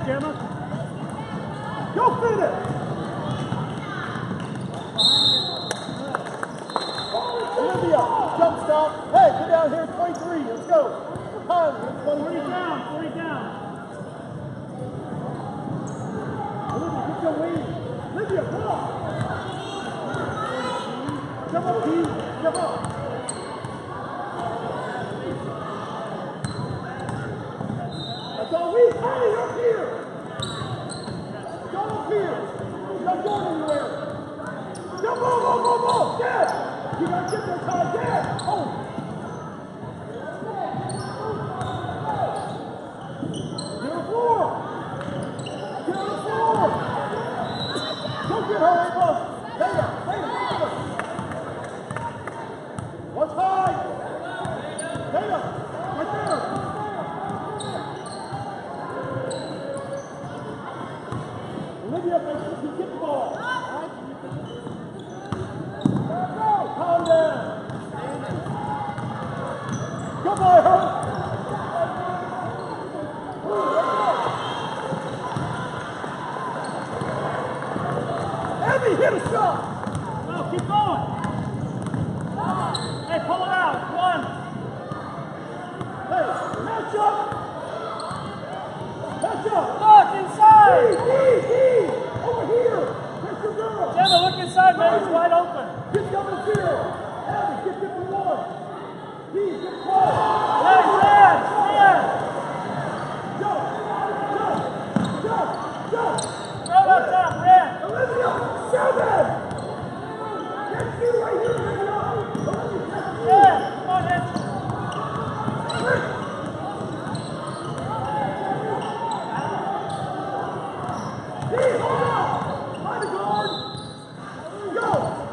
Gemma. Go finish. Olivia, jump stop. Hey, get down here, 23. Let's go. Time, 40 down, 40 down. Olivia, get your wing. Olivia, come on. Jump up, P. Jump up. That's all we. Hey, up here. Go up here. You're not going anywhere. Jump on, Dad. You gotta get there, Todd. Dad. Oh. Get on the floor. Get on the floor. Don't get her, Ava. Later. One high. Later. Right there. Olivia, make sure you get the ball. Right? Calm down. Go by her. Abby, hit a shot. No, keep going. Hey, pull it out. One. Hey, match up. Match up. Look inside. D. Over here. That's your girl. Gemma, look inside, man. It's wide open. Get double zero. Abby, get 51. D, get close. Hey, man. Jump. Throw that top, Red. Olivia, 7. That's you right here, Olivia. Yeah, come on, Ed. Hey, hold on! Find the guard! Go!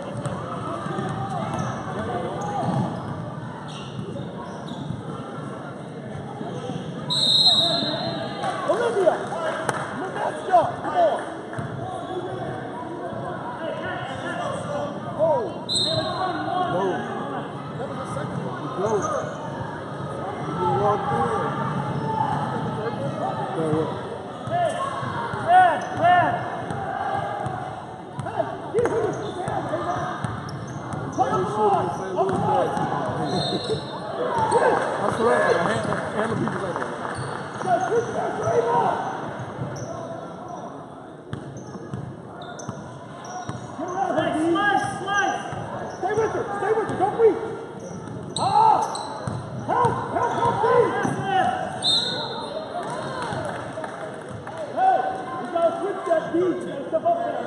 Olivia! Let's go! Come on! Oh! That was the second one. Go! You walk through. Red! Hey, get him! Play up the line! That's right. Hand the people like that. Switch back, Reebok! Slice! Stay with her! Don't reach! Help! Please! Hey, you gotta switch that beat and stuff up there.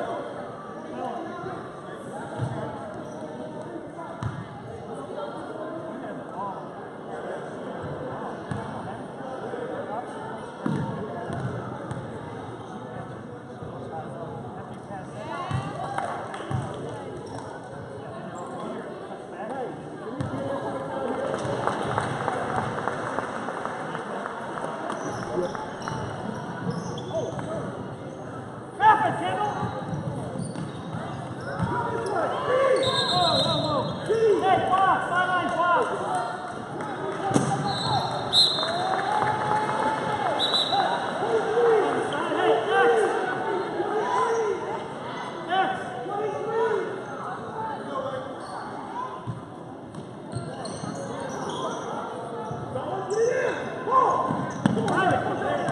Come on!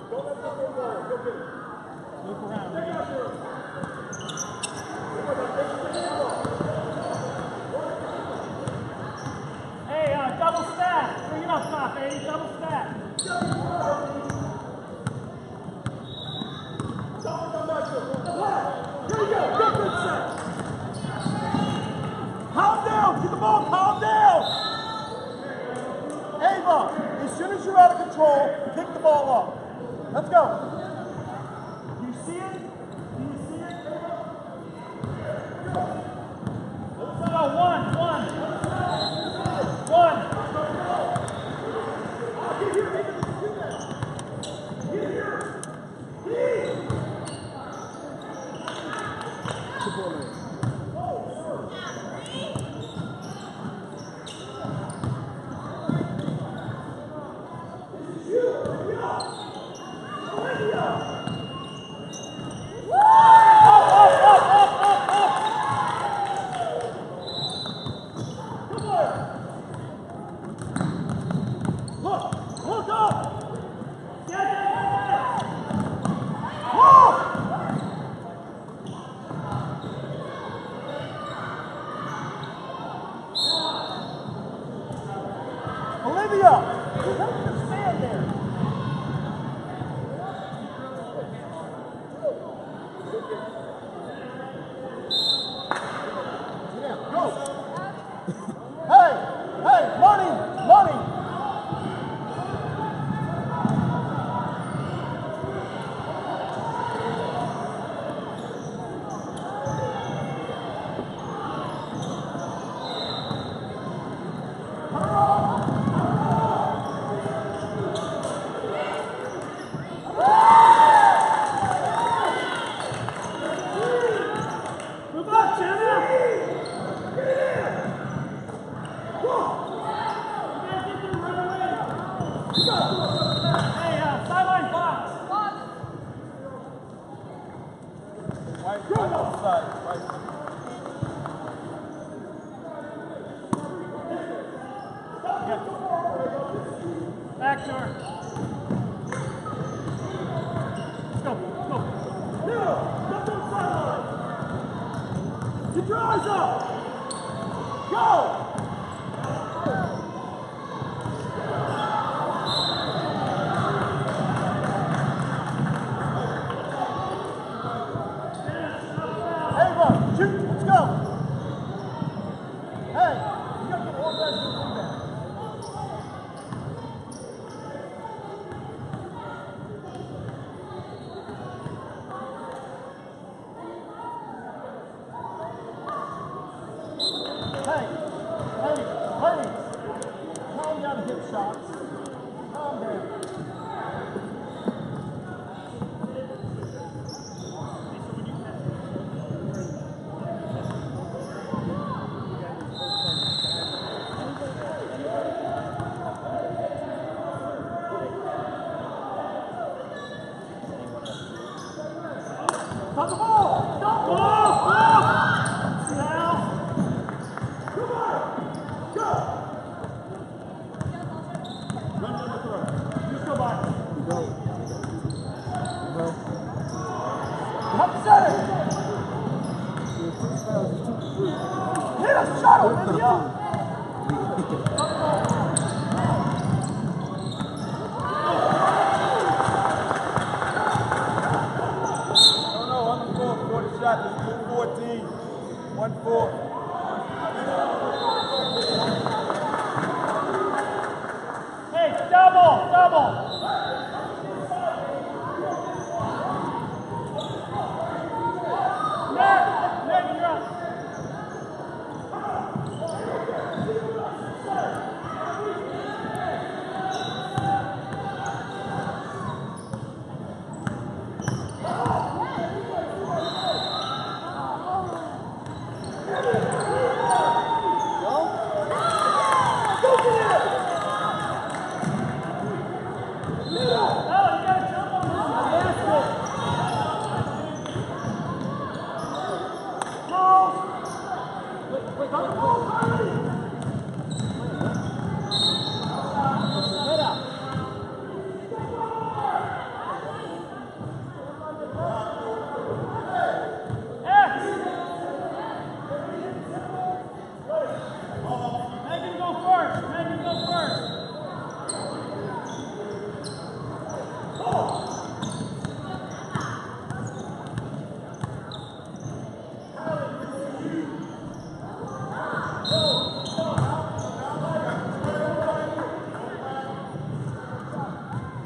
Loop around, baby. Hey, double stack. Bring it up top, baby. Double stack. Here you go. Good set. Calm down. Get the ball. Calm down. Ava, as soon as you're out of control, pick the ball up. Let's go. Do you see it? Do you see it, Ava? Let's go. One. Back to her. Let's go. Nero, step to the sideline. Get your eyes up. Go. Ava, shoot. Let's go. Hey, you got to get all that to the rebound. Calm down and hit shots. Calm down. Stop the ball! Stop the ball! Hit a shot, Olivia! No, on the floor, 40 shots, it's 2-14, 1-4. Hey, double!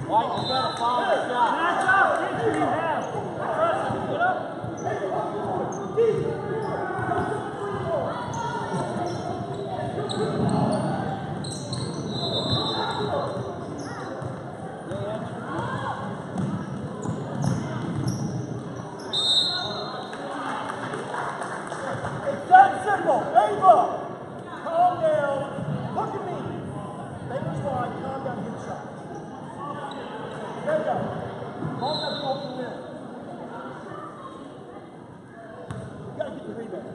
White, you gotta follow the shot. Match up, get you have. Press him, get up. It's that simple. Ava, calm down. Look at me. Ava's wide, calm down, get a shot. There you go. Ball that ball from there. You gotta get the rebound.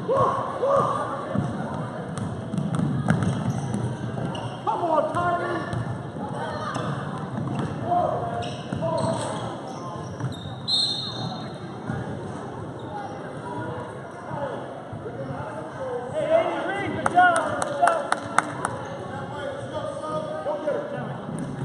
Come on, Tommy! Hey, Andy Reed, good job! Good job! Go get her, Jimmy.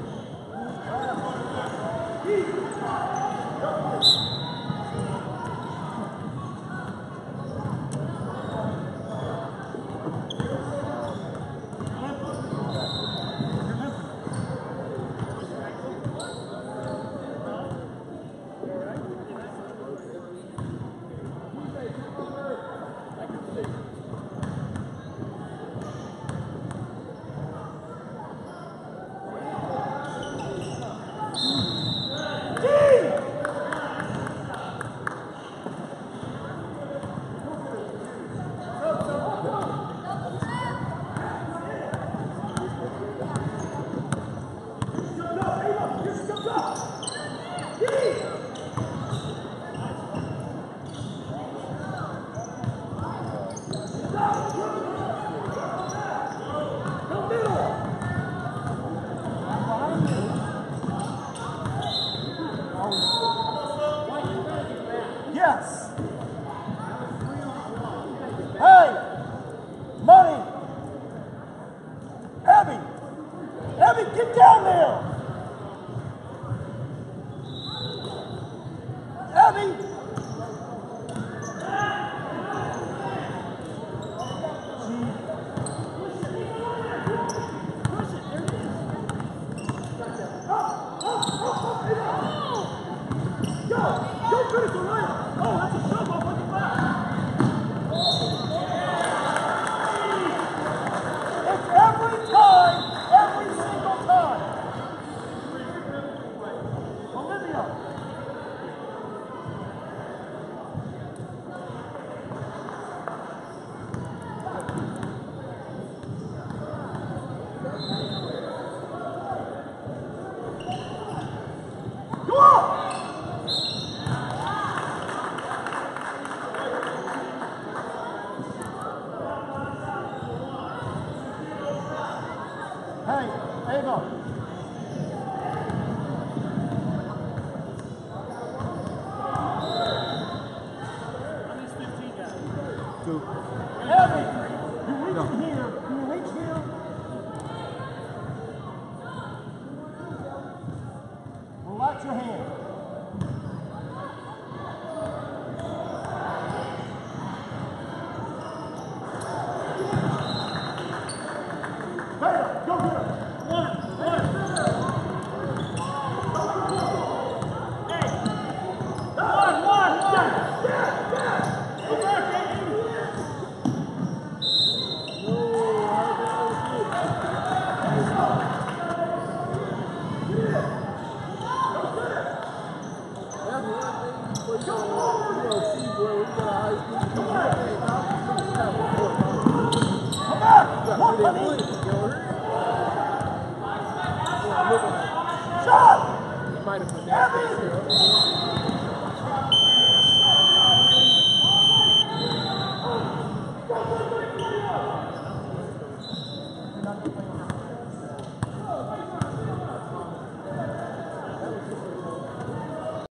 Yes. Hey, money. Abby. Abby, get down there. Abby. Go finish the layup. Oh, that's a shove off on your back. It's every time, every single time. Olivia. Go on! Hey, Ava. Two. Abby, you reach here. You reach here. Relax your hand. Taylor, go get her. One. Hey. One. Go back, Andy. Come back. One, honey. Shot! Might have put that You're not going to play on